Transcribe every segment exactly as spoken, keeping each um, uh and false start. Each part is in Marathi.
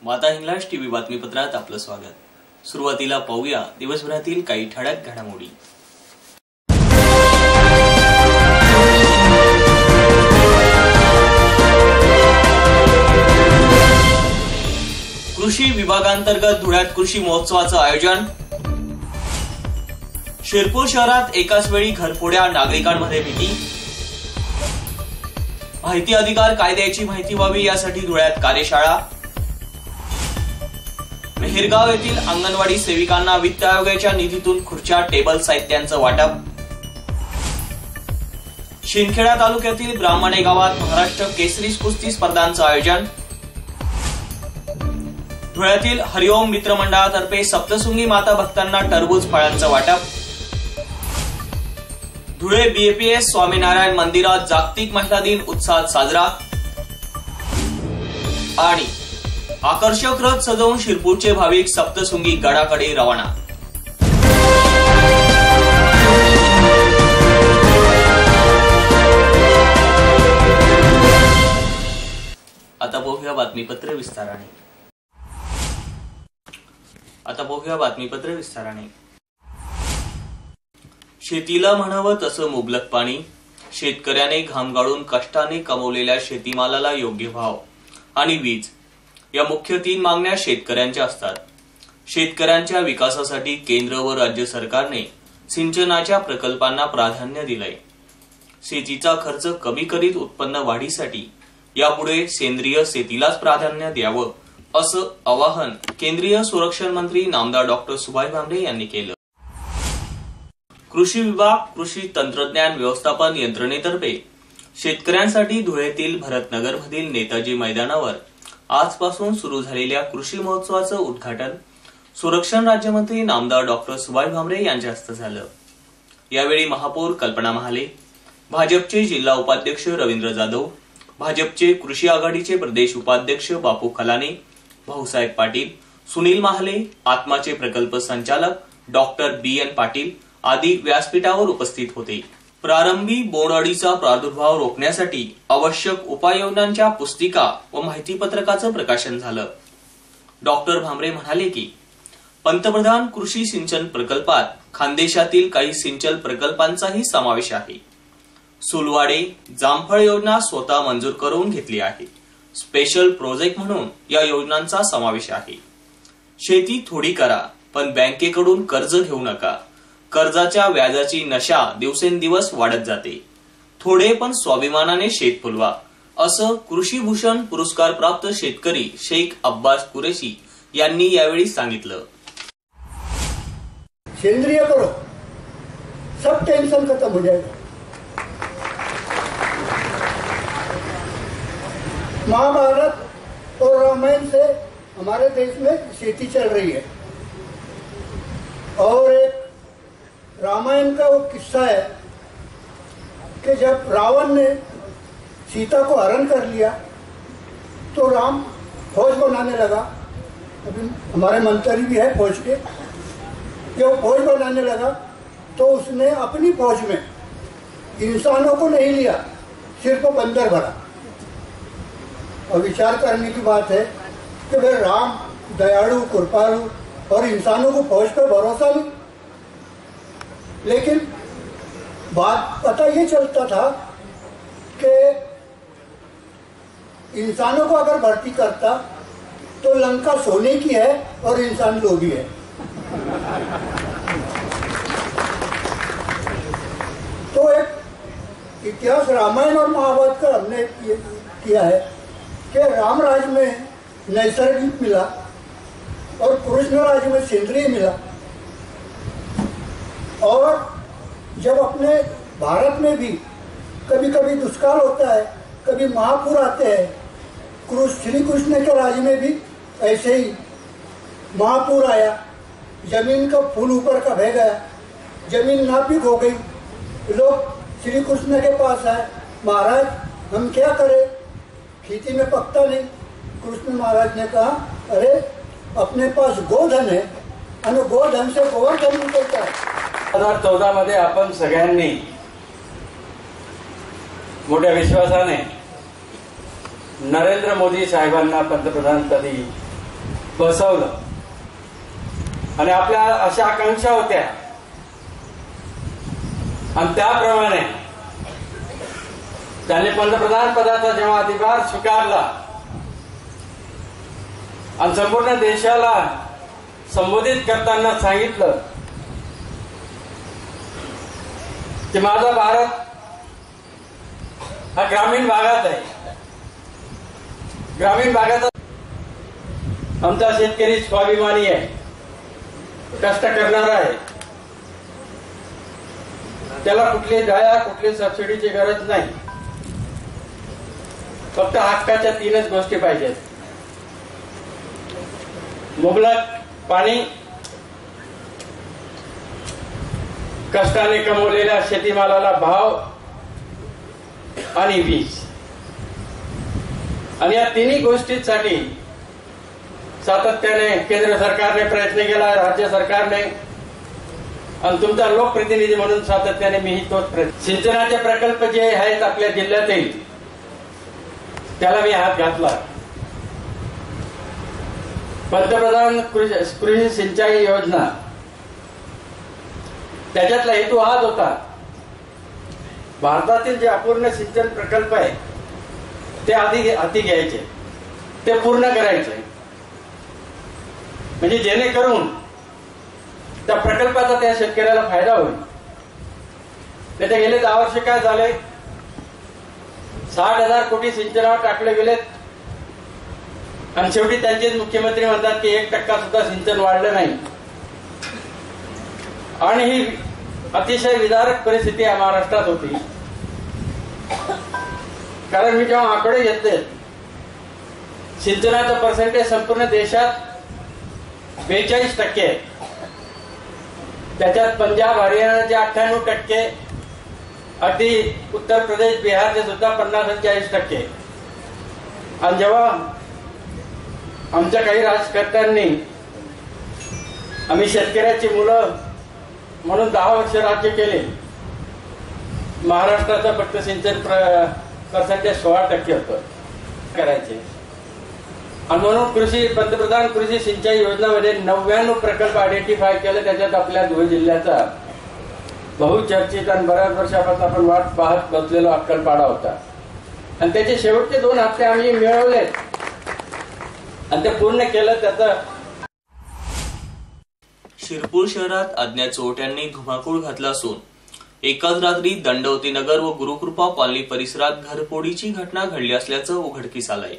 माता हिंगलाज टीव्ही बातमीपत्रात आपलं स्वागत। सुरुवातीला पाहूया दिवसभरातील काही ठळक घडामोडी। कृषी विभागांतर्गत धुळ्यात कृषी महोत्सवाचं आयोजन। शिरपूर शहरात एकाच वेळी घरफोड्या, नागरिकांमध्ये भीती। माहिती अधिकार कायद्याची माहिती व्हावी यासाठी धुळ्यात कार्यशाळा। मेहेरगाव येथील अंगणवाडी सेविकांना वित्त आयोगाच्या निधीतून खुर्च्या, टेबल साहित्यांचं वाटप। शिंदखेडा तालुक्यातील ब्राह्मणे गावात महाराष्ट्र केसरी कुस्ती स्पर्धांचं आयोजन। धुळ्यातील हरिओम मित्र मंडळातर्फे सप्तशृंगी माता भक्तांना टरबूज फळांचं वाटप। धुळे बीएपीएस स्वामीनारायण मंदिरात जागतिक महिला दिन उत्साहात साजरा। आणि आकर्षक रथ सजवून शिरपूरचे भाविक सप्तशृंगी गडाकडे रवाना। आता बघूया बातमीपत्र विस्ताराने आता बघूया बातमीपत्र विस्ताराने शेतीला म्हणावं तसं मुबलक पाणी, शेतकऱ्याने घाम गाळून कष्टाने कमवलेल्या शेतीमालाला योग्य भाव आणि वीज या मुख्य तीन मागण्या शेतकऱ्यांच्या असतात। शेतकऱ्यांच्या विकासासाठी केंद्र व राज्य सरकारने सिंचनाच्या प्रकल्पांना प्राधान्य दिलंय। शेतीचा खर्च कमी करीत उत्पन्न वाढीसाठी यापुढे सेंद्रिय शेतीलाच प्राधान्य द्यावं असं आवाहन केंद्रीय संरक्षण मंत्री नामदार डॉक्टर सुभाष भामरे यांनी केलं। कृषी विभाग कृषी तंत्रज्ञान व्यवस्थापन यंत्रणेतर्फे शेतकऱ्यांसाठी धुळ्यातील भरतनगरमधील नेताजी मैदानावर आजपासून सुरू झालेल्या कृषी महोत्सवाचं उद्घाटन संरक्षण राज्यमंत्री नामदार डॉक्टर सुभाष भामरे यांच्या हस्ते झालं। यावेळी महापौर कल्पना महाले, भाजपचे जिल्हा उपाध्यक्ष रवींद्र जाधव, भाजपचे कृषी आघाडीचे प्रदेश उपाध्यक्ष बापू खलाने, भाऊसाहेब पाटील, सुनील महाले, आत्माचे प्रकल्प संचालक डॉक्टर बी एन पाटील आदी व्यासपीठावर उपस्थित होते। प्रारंभी बोंडअळीचा प्रादुर्भाव रोखण्यासाठी आवश्यक उपाययोजनांच्या पुस्तिका व माहितीपत्रकाचं प्रकाशन झालं। डॉक्टर भामरे म्हणाले की पंतप्रधान कृषी सिंचन प्रकल्पात खानदेशातील काही सिंचन प्रकल्पांचाही समावेश आहे। सुलवाडे जामफळ योजना स्वतः मंजूर करून घेतली आहे। स्पेशल प्रोजेक्ट म्हणून या योजनांचा समावेश आहे। शेती थोडी करा पण बँकेकडून कर्ज घेऊ नका। कर्जाच्या व्याजाची नशा दिवसेंदिवस वाढत जाते। थोडे पण स्वाभिमानाने शेत फुलवा असं कृषी भूषण पुरस्कार प्राप्त शेतकरी शेख अब्बास कुरेशी यांनी यावेळी सांगितलं। सेंद्रिय करो, सब टेंशन खत्म हो जाएगा। महाभारत और रामायण से हमारे देश में खेती चल रही है और एक रामायण का वो किस्सा है कि जब रावण ने सीता को हरण कर लिया तो राम फौज बनाने लगा। अभी हमारे मंत्री भी है फौज के, कि वो फौज बनाने लगा तो उसने अपनी फौज में इंसानों को नहीं लिया, सिर्फ बंदर भरा। और विचार करने की बात है कि भाई राम दयालु कृपालु और इंसानों को फौज पर भरोसा नहीं, लेकिन बात पता ये चलता था कि इंसानों को अगर भर्ती करता तो लंका सोने की है और इंसान लोभी है। तो एक इतिहास रामायण और महाभारत का हमने किया है कि रामराज में नैसर्गिक मिला और कृष्ण राज में सेंद्रिय मिला। और जब अपने भारत में भी कभी कभी दुष्काल होता है, कभी महापुर आते हैं। श्री कृष्ण के राज में भी ऐसे ही महापुर आया, जमीन का फूल ऊपर का बह गया, जमीन नापिक हो गई। लोग श्री कृष्ण के पास आए, महाराज हम क्या करें, खेती में पकता नहीं। कृष्ण महाराज ने कहा अरे अपने पास गोधन है आणि गोधन से गोवर्धन निकलता है। दोन हजार चौदा मध्ये आपण सगळ्यांनी मोठ्या विश्वासाने नरेंद्र मोदी साहेबांना पंतप्रधान पदी बसवलं आणि आपल्या अशा आकांक्षा होत्या आणि त्याप्रमाणे त्यांनी पंतप्रधान पदाचा जेव्हा अधिकार स्वीकारला आणि संपूर्ण देशाला संबोधित करताना सांगितलं की माझा भारत हा ग्रामीण भागात आहे, ग्रामीण भागात आमचा शेतकरी स्वाभिमानी आहे, कष्ट करणारा आहे, त्याला कुठली दया कुठली सबसिडीची गरज नाही, फक्त हक्काच्या तीनच गोष्टी पाहिजेत, मुबलक पाणी, कष्टाने कमवलेल्या शेतीमालाला भाव आणि वीज. आणि या तिन्ही गोष्टींसाठी सातत्याने केंद्र सरकारने प्रयत्न केला, राज्य सरकारने, आणि तुमचा लोकप्रतिनिधी म्हणून सातत्याने मीही तोच प्रयत्न. सिंचनाचे प्रकल्प जे आहेत आपल्या जिल्ह्यातील त्याला मी हात घातला. पंतप्रधान कृषी सिंचाई योजना त्याच्यातला हेतू हाच होता, भारतातील जे अपूर्ण सिंचन प्रकल्प आहे ते आधी हाती घ्यायचे, ते पूर्ण करायचे, म्हणजे जेणेकरून त्या प्रकल्पाचा त्या शेतकऱ्याला फायदा होईल. त्याचे गेले दहा वर्ष काय झाले, साठ हजार कोटी सिंचनावर टाकले गेलेत आणि शेवटी त्यांचेच मुख्यमंत्री म्हणतात की एक टक्का सुद्धा सिंचन वाढलं नाही. आणि ही अतिशय विदारक परिस्थिती महाराष्ट्रात होती. कारण मी जेव्हा आकडे घेतले, सिंचनाचं पर्सेंटेज संपूर्ण देशात बेचाळीस टक्के आहे, त्याच्यात पंजाब हरियाणाचे अठ्ठ्याण्णव टक्के, अगदी उत्तर प्रदेश बिहारचे सुद्धा पन्नास चाळीस टक्के. आणि जेव्हा आमच्या काही राजकर्त्यांनी आम्ही शेतकऱ्याची मुलं म्हणून दहा वर्ष राज्य केले, महाराष्ट्राचं फक्त सिंचन पर्सेंटेज सोळा टक्के होतं करायचे. आणि म्हणून कृषी पंतप्रधान कृषी सिंचाई योजनेमध्ये नव्याण्णव प्रकल्प आयडेंटिफाय केले. त्याच्यात आपल्या धुळे जिल्ह्याचा बहुचर्चित आणि बऱ्याच वर्षापासून आपण वाट पाहत बसलेलो अक्कलपाडा होता. आणि त्याचे शेवटचे दोन हप्ते आम्ही मिळवले आणि ते पूर्ण केलं. त्याचं शिरपूर शहरात अज्ञात चोरट्यांनी धुमाकूळ घातला असून एकाच रात्री दंडवती नगर व गुरुकृपा कॉलनी परिसरात घरफोडीची घटना घडली असल्याचं उघडकीस आलंय.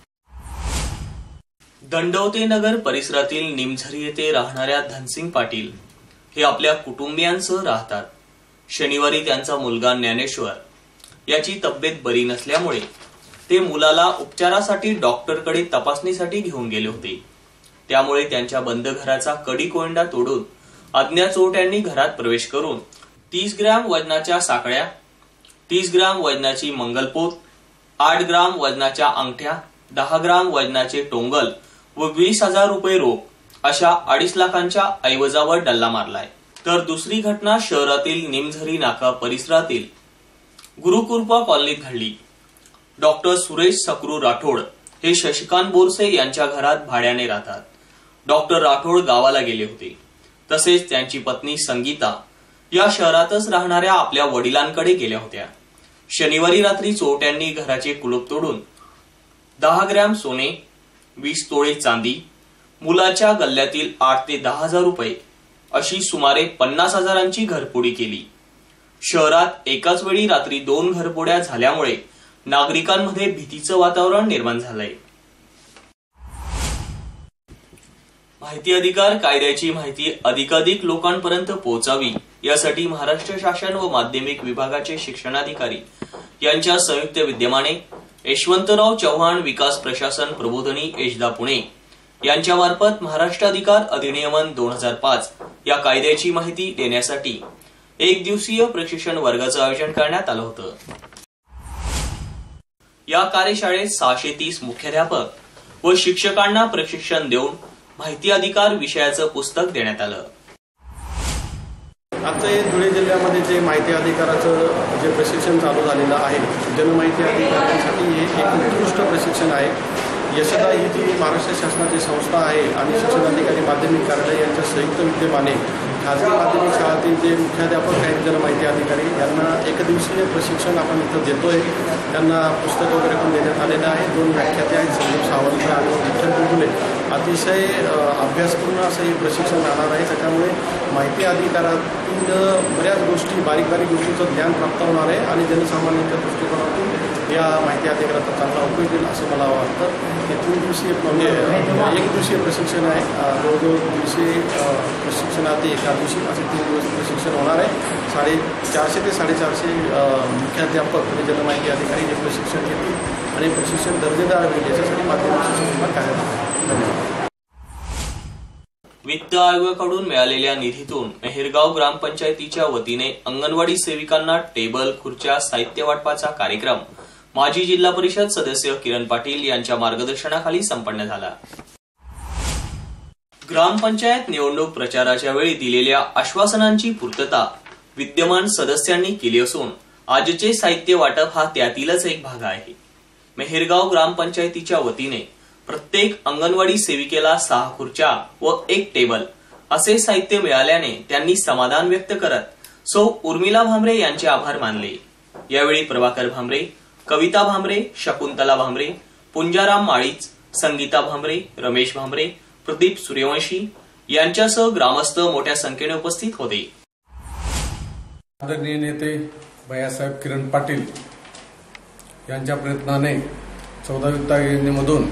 दंडवते नगर परिसरातील निमझरी येथे राहणाऱ्या धनसिंग पाटील हे आपल्या कुटुंबियांसह राहतात. शनिवारी त्यांचा मुलगा ज्ञानेश्वर याची तब्येत बरी नसल्यामुळे ते मुलाला उपचारासाठी डॉक्टरकडे तपासणीसाठी घेऊन गेले होते. त्यामुळे त्यांच्या बंद घराचा कडी कोंडा तोडून अज्ञात चोरट्यांनी घरात प्रवेश करून तीस ग्रॅम वजनाच्या साखळ्या, तीस ग्रॅम वजनाची मंगलपोत, आठ ग्राम वजनाच्या अंगठ्या, दहा ग्राम वजनाचे टोंगल व वीस हजार रुपये रोख अशा अडीच लाखांच्या ऐवजावर डल्ला मारलाय. तर दुसरी घटना शहरातील निमझरी नाका परिसरातील गुरुकृपा कॉलनीत घडली. डॉक्टर सुरेश सक्रू राठोड हे शशिकांत बोरसे यांच्या घरात भाड्याने राहतात. डॉक्टर राठोड गावाला गेले होते. तसेच त्यांची पत्नी संगीता या शहरातच राहणाऱ्या आपल्या वडिलांकडे गेल्या होत्या. शनिवारी रात्री चोरट्यांनी घराचे कुलूप तोडून दहा ग्रॅम सोने, वीस तोळे चांदी, मुलाच्या गल्ल्यातील आठ ते दहा हजार रुपये अशी सुमारे पन्नास हजारांची घरफोडी केली. शहरात एकाच वेळी रात्री दोन घरफोड्या झाल्यामुळे नागरिकांमध्ये भीतीचं वातावरण निर्माण झालंय. माहिती अधिकार कायद्याची माहिती अधिकाधिक लोकांपर्यंत पोहोचावी यासाठी महाराष्ट्र शासन व माध्यमिक विभागाचे शिक्षणाधिकारी यांच्या संयुक्त विद्यमाने यशवंतराव चव्हाण विकास प्रशासन प्रबोधिनी एजदा पुणे यांच्यामार्फत महाराष्ट्र अधिकार अधिनियमन दोन हजार पाच या कायद्याची माहिती देण्यासाठी एक दिवसीय प्रशिक्षण वर्गाचं आयोजन करण्यात आलं होतं. या कार्यशाळेत सहाशे तीस मुख्याध्यापक व शिक्षकांना प्रशिक्षण देऊन माहिती अधिकार विषयाचं पुस्तक देण्यात आलं. आजचं हे धुळे जिल्ह्यामध्ये जे माहिती अधिकाराचं जे प्रशिक्षण चालू झालेलं आहे, जनमाहिती अधिकाऱ्यांसाठी हे एक उत्कृष्ट प्रशिक्षण आहे. यशदा ही जी महाराष्ट्र शासनाची संस्था आहे आणि शिक्षणाधिकारी माध्यमिक कार्यालय यांच्या संयुक्त विद्यमाने खाजगी माध्यमिक शाळेतील जे मुख्याध्यापक आहेत जन माहिती अधिकारी यांना एकदिवसीय प्रशिक्षण आपण इथं देतोय. त्यांना पुस्तक वगैरे पण देण्यात आलेलं आहे. दोन व्याख्याते आहेत, संदीप सावंत आणि विठ्ठल बुलबुले. अतिशय अभ्यासपूर्ण असं हे प्रशिक्षण राहणार आहे. त्याच्यामुळे माहिती अधिकारातील बऱ्याच गोष्टी बारीक बारीक गोष्टींचं ज्ञान प्राप्त होणार आहे आणि जनसामान्यांच्या दृष्टिकोनातून या माहिती अधिकाराचा चांगला उपयोग होईल असं मला वाटतं. हे तीन दिवसीय म्हणजे एक दिवसीय प्रशिक्षण आहे. जवळजवळ दिवशी प्रशिक्षणात एका दिवशी असे तीन दिवस प्रशिक्षण होणार आहे. साडे चारशे ते साडेचारशे मुख्याध्यापक आणि जनमाहिती अधिकारी हे प्रशिक्षण घेतील आणि प्रशिक्षण दर्जेदार होईल याच्यासाठी माध्यमिक शिक्षण विभाग कार्यरत आहे. धन्यवाद. वित्त आयोगाकडून मिळालेल्या निधीतून मेहेरगाव ग्रामपंचायतीच्या वतीने अंगणवाडी सेविकांना टेबल, खुर्च्या, साहित्य वाटपाचा कार्यक्रम माजी जिल्हा परिषद सदस्य किरण पाटील यांच्या मार्गदर्शनाखाली संपन्न झाला. ग्रामपंचायत निवडणूक प्रचाराच्या वेळी दिलेल्या आश्वासनांची पूर्तता विद्यमान सदस्यांनी केली असून आजचे साहित्य वाटप हा त्यातीलच एक भाग आहे. मेहेरगाव ग्रामपंचायतीच्या वतीने प्रत्येक अंगणवाडी सेविकेला सहा खुर्च्या व एक टेबल असे साहित्य मिळाल्याने त्यांनी समाधान व्यक्त करत सौ उर्मिला भामरे यांचे आभार मानले. यावेळी प्रभाकर भामरे, कविता भामरे, शकुंतला भामरे, पुंजाराम माळीच, संगीता भामरे, रमेश भामरे, प्रदीप सूर्यवंशी यांच्यासह ग्रामस्थ मोठ्या संख्येने उपस्थित होते. आदरणीय नेते भैयासाहेब किरण पाटील यांच्या प्रयत्नाने चौदा वित्त योजनेमधून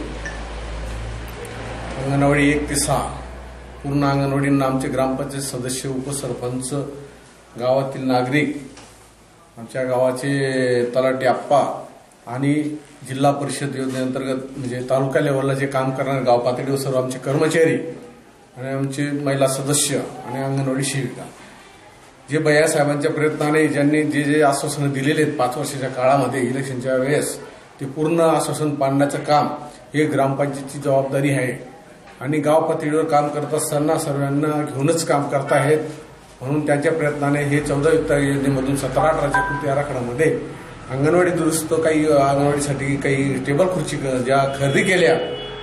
अंगणवाडी एक ते सहा पूर्ण अंगणवाडींना आमचे ग्रामपंचायत सदस्य, उपसरपंच, गावातील नागरिक, आमच्या गावाचे तलाठी आप्पा आणि जिल्हा परिषद योजनेअंतर्गत म्हणजे तालुका लेव्हलला जे काम करणारे गाव पातळीवर सर्व आमचे कर्मचारी आणि आमचे महिला सदस्य आणि अंगणवाडी सेविका जे भैयासाहेबांच्या प्रयत्नाने ज्यांनी जे जे आश्वासनं दिलेले आहेत पाच वर्षाच्या काळामध्ये इलेक्शनच्या वेळेस ते पूर्ण आश्वासन पाळण्याचं काम हे ग्रामपंचायतीची जबाबदारी आहे आणि गाव पातळीवर काम करत असताना सर्वांना घेऊनच काम करताहेत. म्हणून त्यांच्या प्रयत्नाने हे चौदा वित्त योजनेमधून सतरा अठराच्या कृती आराखड्यामध्ये अंगणवाडी दुरुस्त काही अंगणवाडीसाठी काही टेबल खुर्ची ज्या खरेदी केल्या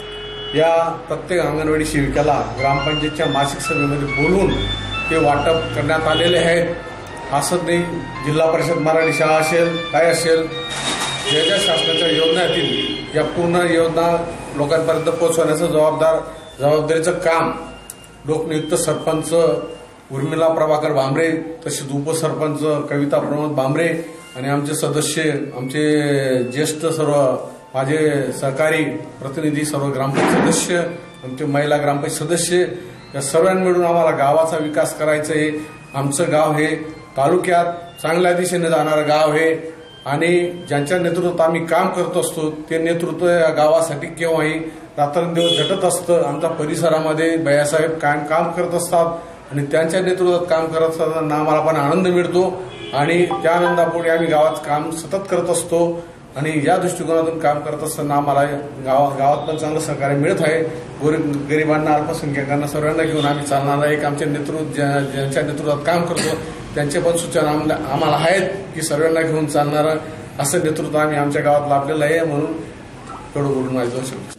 या प्रत्येक अंगणवाडी सेविकाला ग्रामपंचायतच्या मासिक सभेमध्ये बोलून ते वाटप करण्यात आलेले आहेत. असं नाही जिल्हा परिषद मराठी शाळा असेल काय असेल ज्या ज्या शासनाच्या योजना येतील या पूर्ण योजना लोकांपर्यंत पोहोचवण्याचं जबाबदार जबाबदारीचं काम लोकनियुक्त सरपंच उर्मिला प्रभाकर भामरे, तसेच उपसरपंच कविता प्रमोद भामरे आणि आमचे सदस्य, आमचे ज्येष्ठ सर्व माझे सहकारी प्रतिनिधी, सर्व ग्रामपंचायत सदस्य, आमचे महिला ग्रामपंचायत सदस्य या सर्वांनी मिळून आम्हाला गावाचा विकास करायचा आहे. आमचं गाव हे तालुक्यात चांगल्या दिशेने जाणारं गाव आहे आणि ज्यांच्या नेतृत्वात आम्ही काम करत असतो ते नेतृत्व या गावासाठी केव्हाही रात्रंदिवस झटत असतं. आमच्या परिसरामध्ये भैयासाहेब कायम काम करत असतात आणि त्यांच्या नेतृत्वात काम करत असताना आम्हाला पण आनंद मिळतो आणि त्या आनंदापुढे आम्ही गावात काम सतत करत असतो आणि या दृष्टिकोनातून काम करत असताना आम्हाला गावात गावात पण चांगलं सहकार्य मिळत आहे. गरिबांना, अल्पसंख्याकांना सर्वांना घेऊन आम्ही चालणारा एक आमचे नेतृत्व ज्यांच्या नेतृत्वात काम करतो त्यांचे पण सूचना आम्हाला आहेत की सर्वांना घेऊन चालणारं असं नेतृत्व आम्ही आमच्या गावात लाभलेलं आहे. म्हणून थोडं बोलून माझं दोन शब्द.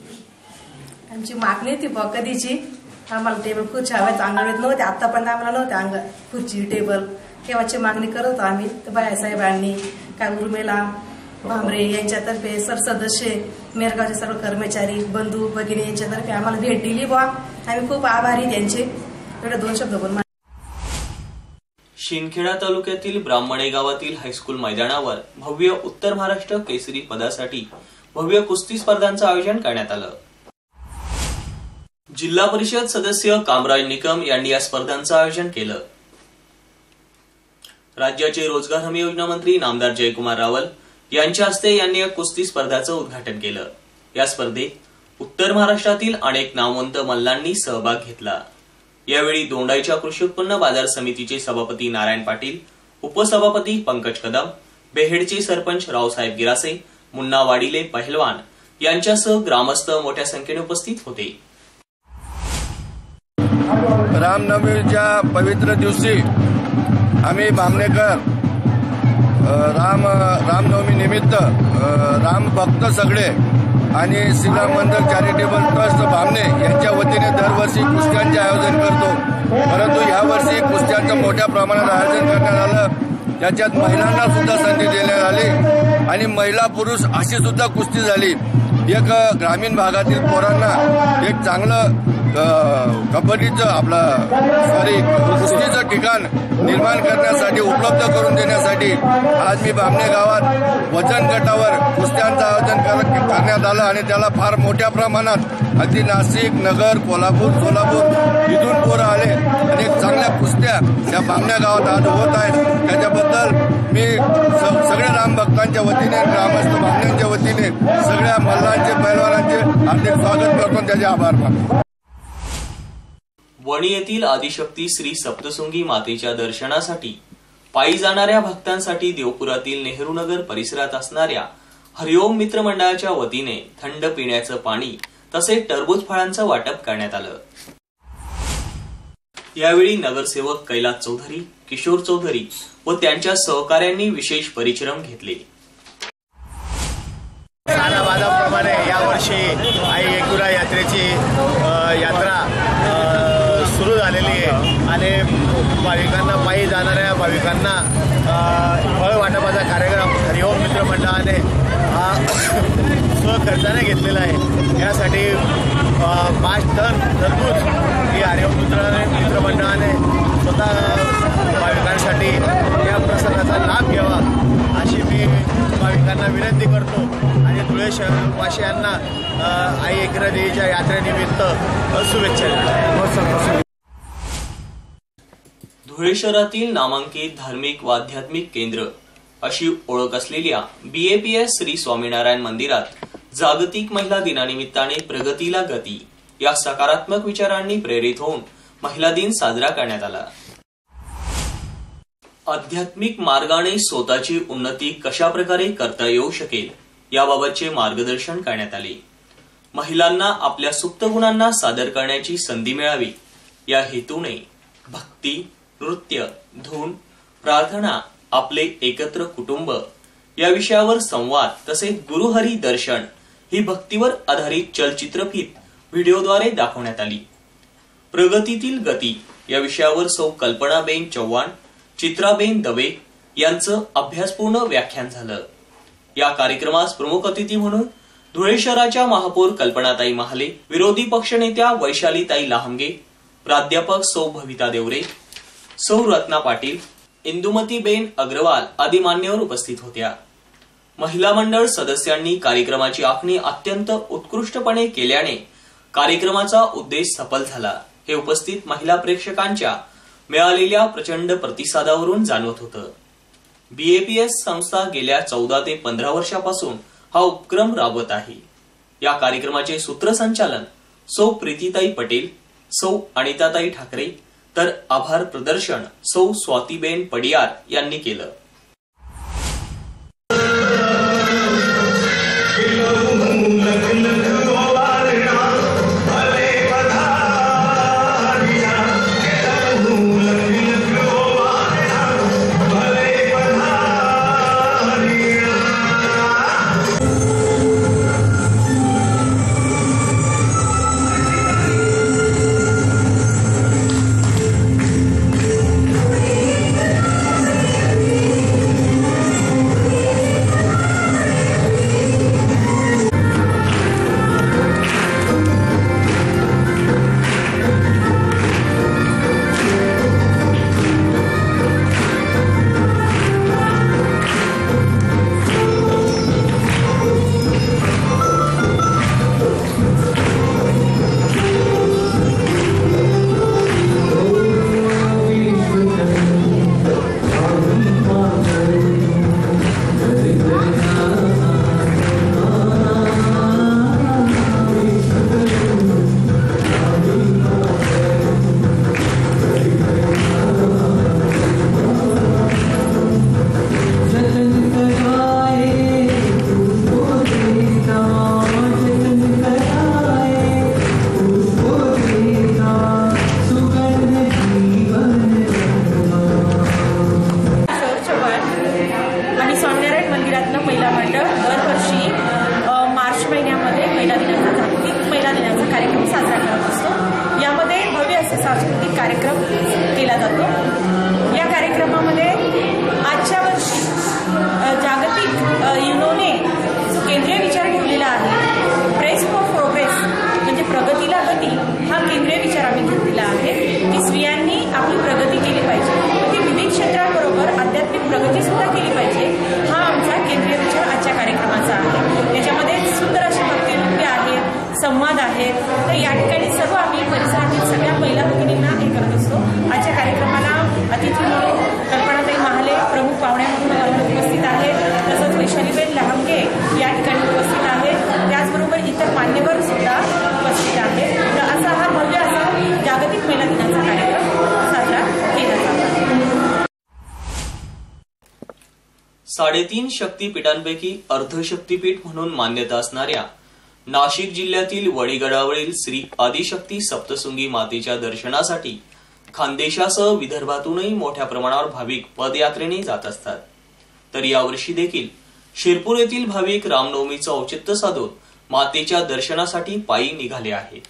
आमची मागणी ती बघ कधीची आम्हाला टेबल खुर्ची हव्यात अंगणवाडीत नव्हते, आतापर्यंत आम्हाला नव्हते अंग खुर्ची टेबल केव्हाची मागणी करत आम्ही. तर बायासाहेबांनी काय उर्मिला भामरे यांच्यातर्फे सरसदस्य मेरगावचे सर्व कर्मचारी बंधू भगिनी यांच्यातर्फे आम्हाला भेट दिली बा. आम्ही खूप आभारी त्यांचे. एवढे दोन शब्द बोल. शिंदखेडा तालुक्यातील ब्राह्मणे गावातील हायस्कूल मैदानावर भव्य उत्तर महाराष्ट्र केसरी पदासाठी भव्य कुस्ती स्पर्धांचं आयोजन करण्यात आलं. जिल्हा परिषद सदस्य कामराज निकम यांनी या स्पर्धांचं आयोजन केलं. राज्याचे रोजगार हमी योजना मंत्री नामदार जयकुमार रावल यांच्या हस्ते यांनी या कुस्ती स्पर्धाचं उद्घाटन केलं. या स्पर्धेत उत्तर महाराष्ट्रातील अनेक नामवंत मल्लांनी सहभाग घेतला. यावेळी दोंडाईच्या कृषी उत्पन्न बाजार समितीचे सभापती नारायण पाटील, उपसभापती पंकज कदम, बेहेडचे सरपंच रावसाहेब गिरासे, मुन्ना वाडिले पहलवान यांच्यासह ग्रामस्थ मोठ्या संख्येने उपस्थित होते. रामनवमीच्या पवित्र दिवशी आम्ही बामणेकर राम रामनवमी निमित्त राम भक्त सगळे आणि शिला मंडल चॅरिटेबल ट्रस्ट बामणे यांच्या वतीने दरवर्षी कुस्त्यांचे आयोजन करतो. परंतु यावर्षी कुस्त्यांचं मोठ्या प्रमाणात आयोजन करण्यात आलं. त्याच्यात महिलांना सुद्धा संधी देण्यात आली आणि महिला पुरुष अशी सुद्धा कुस्ती झाली. एक ग्रामीण भागातील पोरांना एक चांगलं कबड्डीचं आपलं सॉरी कुस्तीचं ठिकाण निर्माण करण्यासाठी उपलब्ध करून देण्यासाठी आज मी बामणे गावात वजन गटावर कुस्त्यांचं आयोजन करण्यात आलं आणि त्याला फार मोठ्या प्रमाणात अगदी नाशिक, नगर, कोल्हापूर, सोलापूर इथून पोरं आले आणि एक चांगल्या कुस्त्या त्या बामणे गावात आज होत आहेत. त्याच्याबद्दल मी सगळ्या रामभक्तांच्या वतीने, ग्रामस्थ बामण्यांच्या वतीने सगळ्या मल्लांचे, पैलवानांचे हार्दिक स्वागत करतो, त्याचे आभार मानतो. वणी येथील आदिशक्ती श्री सप्तशृंगी मातेच्या दर्शनासाठी पायी जाणाऱ्या भक्तांसाठी देवपुरातील नेहरूनगर परिसरात असणाऱ्या हरिओम मित्र मंडळाच्या वतीने थंड पिण्याचं पाणी तसेच टरबूज फळांचं वाटप करण्यात आलं. यावेळी नगरसेवक कैलास चौधरी, किशोर चौधरी व त्यांच्या सहकाऱ्यांनी विशेष परिश्रम घेतले. सालाबादाप्रमाणे यावर्षी आई एकविरा यात्रेची यात्रा सुरू झालेली आहे आणि भाविकांना, पायी जाणाऱ्या भाविकांना फळ वाटपाचा कार्यक्रम हरिओम मित्र मंडळाने हा स्वखर्चाने घेतलेला आहे. यासाठी पाच टन टरबूज ही हरिओम मित्र मित्रमंडळाने स्वतः भाविकांसाठी या प्रसंगाचा लाभ घ्यावा अशी मी भाविकांना विनंती करतो आणि धुळे शहरवासियांना आई एकविरा देवीच्या यात्रेनिमित्त शुभेच्छा देतो. धुळे शहरातील नामांकित धार्मिक व आध्यात्मिक केंद्र अशी ओळख असलेल्या बीएपीएस श्री स्वामीनारायण मंदिरात जागतिक महिला दिनानिमित्ताने प्रगतीला गती या सकारात्मक विचारांनी प्रेरित होऊन महिला दिन साजरा करण्यात आला. आध्यात्मिक मार्गाने स्वतःची उन्नती कशा प्रकारे करता येऊ शकेल याबाबतचे मार्गदर्शन करण्यात आले. महिलांना आपल्या सुप्त गुणांना सादर करण्याची संधी मिळावी या हेतूने भक्ती, नृत्य, धून, प्रार्थना, आपले एकत्र कुटुंब या विषयावर संवाद तसेच गुरुहरी दर्शन ही भक्तीवर आधारित चलचित्रफीत व्हिडिओद्वारे दाखवण्यात आली. प्रगतीतील गती या विषयावर सौ कल्पनाबेन चव्हाण, चित्राबेन दवे यांचं अभ्यासपूर्ण व्याख्यान झालं. या कार्यक्रमास प्रमुख अतिथी म्हणून धुळे शहराच्या महापौर कल्पनाताई महाले, विरोधी पक्षनेत्या वैशालीताई लहामगे, प्राध्यापक सौ भविता देवरे, सौ रत्ना पाटील, इंदुमतीबेन अग्रवाल आदी मान्यवर उपस्थित होत्या. महिला मंडळ सदस्यांनी कार्यक्रमाची आखणी अत्यंत उत्कृष्टपणे केल्याने कार्यक्रमाचा उद्देश सफल झाला हे उपस्थित महिला प्रेक्षकांच्या मिळालेल्या प्रचंड प्रतिसादावरून जाणवत होतं. बीएपीएस संस्था गेल्या चौदा ते पंधरा वर्षापासून हा उपक्रम राबवत आहे. या कार्यक्रमाचे सूत्रसंचालन सौ प्रीतीताई पटेल, सौ अनिताताई ठाकरे तर आभार प्रदर्शन सौ स्वातीबेन पडियार यांनी केलं. स्वामीनारायण मंदिरातलं महिला मंडळ दरवर्षी मार्च महिन्यामध्ये कार्यक्रम साजरा करत असतो। यामध्ये भव्य असे सांस्कृतिक कार्यक्रम केला जातो। या कार्यक्रमामध्ये आजच्या वर्षी जागतिक युनोने जो केंद्रीय विचार ठेवलेला आहे, प्रेस फॉर प्रोग्रेस म्हणजे प्रगतीला गती, हा केंद्रीय विचार आम्ही घेतलेला आहे की स्त्रियांनी आपली प्रगती केली पाहिजे, ती विविध क्षेत्रांबरोबर आध्यात्मिक प्रगती सुद्धा केली पाहिजे, हा आमचा केंद्रीय विचार आजच्या कार्यक्रमाचा आहे। त्याच्यामध्ये सुंदर अशी भक्तिनृत्य आहेत, संवाद आहेत। तर या ठिकाणी सर्व आम्ही परिसरातील सगळ्या महिला भगिनींना हे करत असतो। आजच्या कार्यक्रमाला अतिथी म्हणून कल्पनाताई महाले प्रमुख पाहुण्या म्हणून उपस्थित आहेत, तसंच वैशालीबेन लहांगे या ठिकाणी उपस्थित आहेत, त्याचबरोबर इतर मान्यवर सुद्धा उपस्थित आहेत। तर असा हा भव्य असा जागतिक महिला दिनाचा कार्यक्रम साजरा केला जातो। साडेतीन शक्तीपीठांपैकी अर्धशक्तीपीठ म्हणून मान्यता असणाऱ्या नाशिक जिल्ह्यातील वडीगडावरील श्री आदिशक्ती सप्तशृंगी मातेच्या दर्शनासाठी खानदेशासह विदर्भातूनही मोठ्या प्रमाणावर भाविक पदयात्रेने जात असतात। तर यावर्षी देखील शिरपूर येथील भाविक रामनवमीचं औचित्य साधून मातेच्या दर्शनासाठी पायी निघाले आहेत।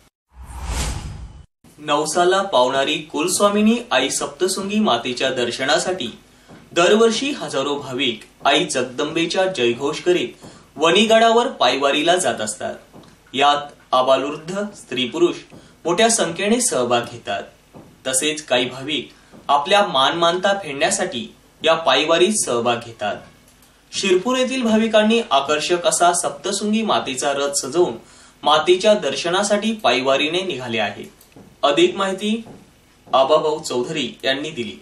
नवसाला पावणारी कुलस्वामिनी आई सप्तशृंगी मातेच्या दर्शनासाठी दरवर्षी हजारो भाविक आई जगदंबेच्या जयघोष करीत वणीगडावर पायवारीला जात असतात। यात आबालवृद्ध स्त्री पुरुष मोठ्या संख्येने सहभाग घेतात। तसेच काही भाविक आपल्या मानमानता फेडण्यासाठी या पायवारीत सहभाग घेतात। शिरपूर येथील भाविकांनी आकर्षक असा सप्तशृंगी मातेचा रथ सजवून मातेच्या दर्शनासाठी पायवारीने निघाले आहेत। अधिक माहिती आबाभाऊ चौधरी यांनी दिली।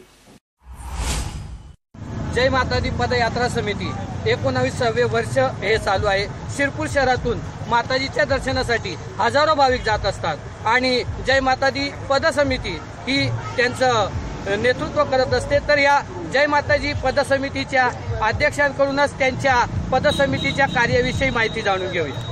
जय माता दी पदयात्रा समिती एकोणावीसावे वर्ष हे चालू आहे। शिरपूर शहरातून माताजीच्या दर्शनासाठी हजारो भाविक जात असतात आणि जय माता दी पद समिती ही त्यांचं नेतृत्व करत असते। तर या जय माताजी पद समितीच्या अध्यक्षांकडूनच त्यांच्या पद समितीच्या कार्याविषयी माहिती जाणून घेऊया।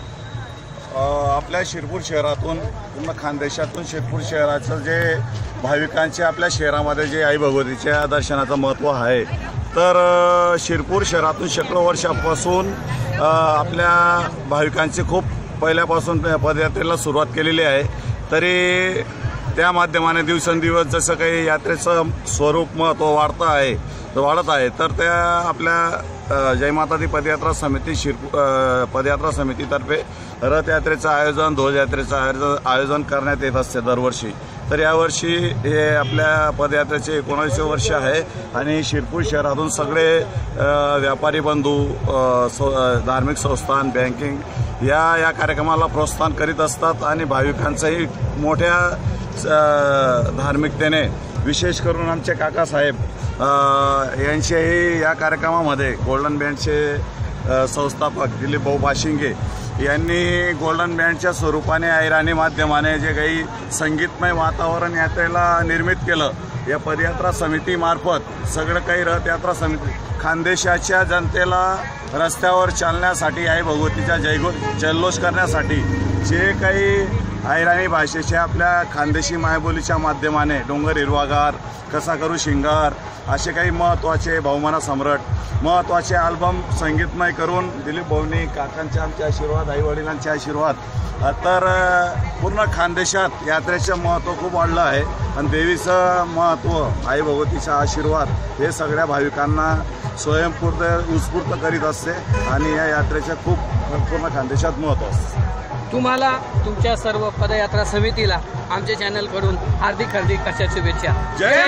आपल्या शिरपूर शहरातून पूर्ण खानदेशातून शिरपूर शहराचं जे भाविकांचे आपल्या शहरामध्ये जे आई भगवतीच्या दर्शनाचं महत्त्व आहे, तर शिरपूर शहरातून शेकडो वर्षापासून आपल्या भाविकांची खूप पहिल्यापासून पदयात्रेला सुरुवात केलेली आहे। तरी त्या माध्यमाने दिवसेंदिवस जसं काही यात्रेचं स्वरूप महत्त्व वाढतं आहे वाढत आहे, तर त्या आपल्या जय माता दी पदयात्रा समिती शिरपूर पदयात्रा समितीतर्फे रथयात्रेचं आयोजन, ध्वजयात्रेचं आयोजन आयोजन करण्यात येत असते दरवर्षी। तर यावर्षी हे आपल्या पदयात्रेचे एकोणीसवे वर्ष आहे आणि शिरपूर शहरातून सगळे व्यापारी बंधू, धार्मिक संस्थान, बँकिंग या या कार्यक्रमाला प्रोत्साहन करीत असतात आणि भाविकांचंही मोठ्या धार्मिकतेने, विशेष करून आमचे काकासाहेब यांचेही या कार्यक्रमामध्ये गोल्डन बँडचे संस्थापक दिलीप भाऊ बाशिंगे यांनी गोल्डन बँडच्या स्वरूपाने ऐराणी माध्यमाने जे काही संगीतमय वातावरण यात्रेला निर्मित केलं, या पदयात्रा समितीमार्फत सगळं काही रथयात्रा समिती खानदेशाच्या जनतेला रस्त्यावर चालण्यासाठी, आई भगवतीच्या जयघोष जल्लोष करण्यासाठी जे काही ऐराणी भाषेच्या आपल्या खानदेशी मायबोलीच्या माध्यमाने डोंगर हिरवागार, कसा करू शिंगार असे काही महत्त्वाचे बहुमाना सम्राट महत्त्वाचे अल्बम संगीतमय करून दिलीप भाऊंनी, काकांचे आमचे आशीर्वाद, आई वडिलांचे आशीर्वाद, तर पूर्ण खानदेशात यात्रेचं महत्त्व खूप वाढलं आहे आणि देवीचं महत्त्व, आई भगवतीचा आशीर्वाद हे सगळ्या भाविकांना स्वयंस्फूर्त उत्स्फूर्त करीत असते आणि या यात्रेचं खूप पूर्ण खानदेशात महत्त्व असते। तुम्हाला तुमच्या सर्व पदयात्रा समितीला आमच्या चॅनल कडून हार्दिक हार्दिक अशा शुभेच्छा। जय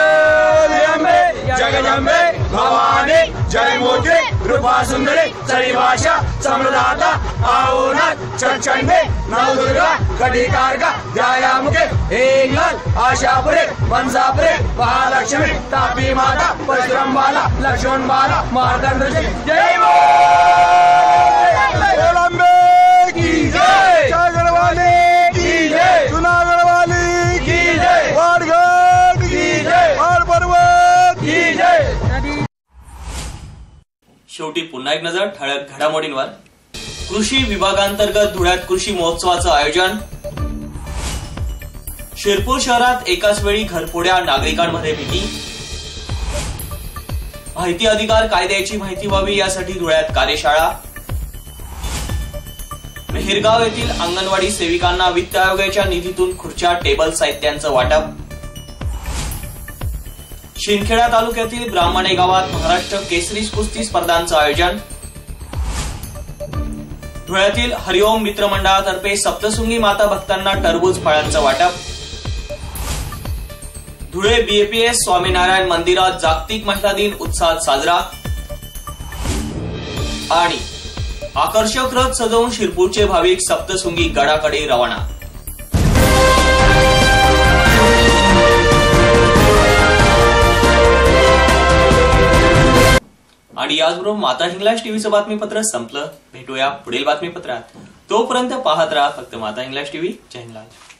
जगदंबे भवानी, जय मोठे रूपा सुंदरी, चली भाषा समृद्धाता, आओनाथ चंचंडे, नवदुर्गा कटिकारका, ध्यायामुखे हेंगल, आशापुरे, मनसापुरे, महालक्ष्मी, तापी माता, परशुरामबाला, लक्ष्मणबाला, मार्तंड, जय जगदंबे की जय, गढ़वाली की जय, जुनागढ़ वाली की जय, वाड़गढ़ की जय, वाड़ पर्वत की जय। शेवटी पुन्हा एक नजर ठळक घडामोडींवर। कृषी विभागांतर्गत धुळ्यात कृषी महोत्सवाचं आयोजन। शिरपूर शहरात एकाच वेळी घरफोड्या, नागरिकांमध्ये भीती। माहिती अधिकार कायद्याची माहिती व्हावी यासाठी धुळ्यात कार्यशाळा। घेरगाव येथील अंगणवाडी सेविकांना वित्त आयोगाच्या निधीतून खुर्च्या, टेबल साहित्यांचं वाटप. शिंदखेडा तालुक्यातील ब्राह्मणे गावात महाराष्ट्र केसरी कुस्ती स्पर्धांचं आयोजन. धुळ्यातील हरिओम मित्र मंडळातर्फे सप्तशृंगी माता भक्तांना टरबूज फळांचं वाटप. धुळे बीएपीएस स्वामीनारायण मंदिरात जागतिक महिला दिन उत्साहात साजरा. आणि आकर्षक रथ सजवून शिरपूरचे भाविक सप्तशृंगी गडाकडे रवाना. आणि याचबरोबर माता हिंगलाज टीव्हीचं बातमीपत्र संपलं. भेटूया पुढील बातमीपत्रात. तोपर्यंत पाहत राहा फक्त माता हिंगलाज टीव्ही. जय हिंगलाज.